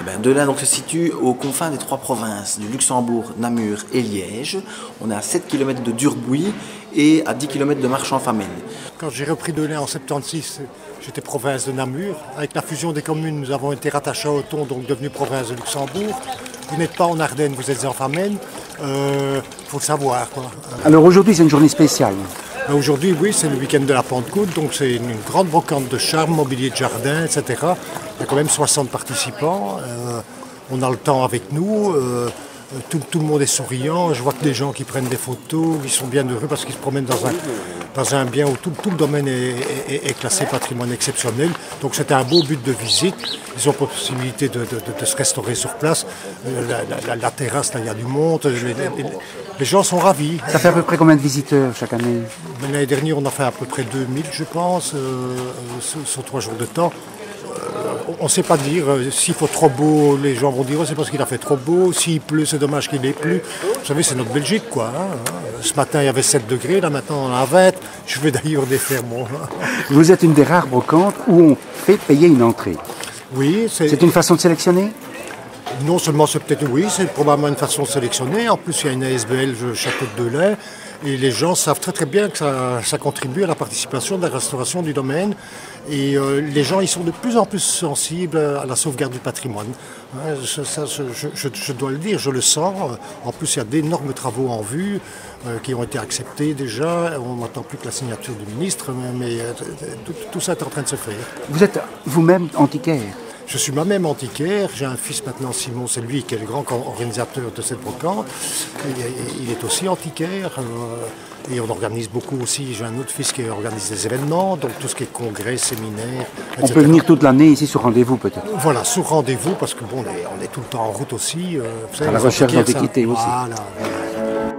Deûléns donc se situe aux confins des trois provinces, du Luxembourg, Namur et Liège. On est à 7 km de Durbuy et à 10 km de Marchand-Famenne. Quand j'ai repris Deûléns en 76, j'étais province de Namur. Avec la fusion des communes, nous avons été rattachés à Othon, donc devenu province de Luxembourg. Vous n'êtes pas en Ardennes, vous êtes en Famenne. Faut le savoir, quoi. Alors aujourd'hui, c'est une journée spéciale. Aujourd'hui, oui, c'est le week-end de la Pentecôte, donc c'est une grande brocante de charme, mobilier de jardin, etc. Il y a quand même 60 participants. On a le temps avec nous. Tout le monde est souriant. Je vois que des gens qui prennent des photos, qui sont bien heureux parce qu'ils se promènent dans un bien où tout le domaine est classé patrimoine exceptionnel. Donc c'était un beau but de visite. Ils ont possibilité de se restaurer sur place. La terrasse, là, il y a du monde. Les gens sont ravis. Ça fait à peu près combien de visiteurs chaque année? L'année dernière, on a fait à peu près 2000, je pense, sur 3 jours de temps. On ne sait pas dire, s'il faut trop beau, les gens vont dire c'est parce qu'il a fait trop beau, s'il pleut, c'est dommage qu'il ait plu. Vous savez, c'est notre Belgique, quoi. Ce matin, il y avait 7 degrés, là maintenant, on a 20. Je vais d'ailleurs défaire mon... Vous êtes une des rares brocantes où on fait payer une entrée. Oui, c'est une façon de sélectionner? Non seulement c'est peut-être, oui, c'est probablement une façon de sélectionner. En plus, il y a une ASBL Château de Deûléns. Et les gens savent très très bien que ça contribue à la participation de la restauration du domaine. Et les gens, ils sont de plus en plus sensibles à la sauvegarde du patrimoine. Je dois le dire, je le sens. En plus, il y a d'énormes travaux en vue qui ont été acceptés déjà. On n'attend plus que la signature du ministre, mais tout ça est en train de se faire. Vous êtes vous-même antiquaire? Je suis moi-même antiquaire, j'ai un fils maintenant, Simon, c'est lui qui est le grand organisateur de cette brocante. Il est aussi antiquaire et on organise beaucoup aussi. J'ai un autre fils qui organise des événements, donc tout ce qui est congrès, séminaires, etc. On peut venir toute l'année ici sur rendez-vous peut-être? Voilà, sur rendez-vous parce que bon, on est tout le temps en route aussi. À la recherche d'antiquité aussi. Voilà.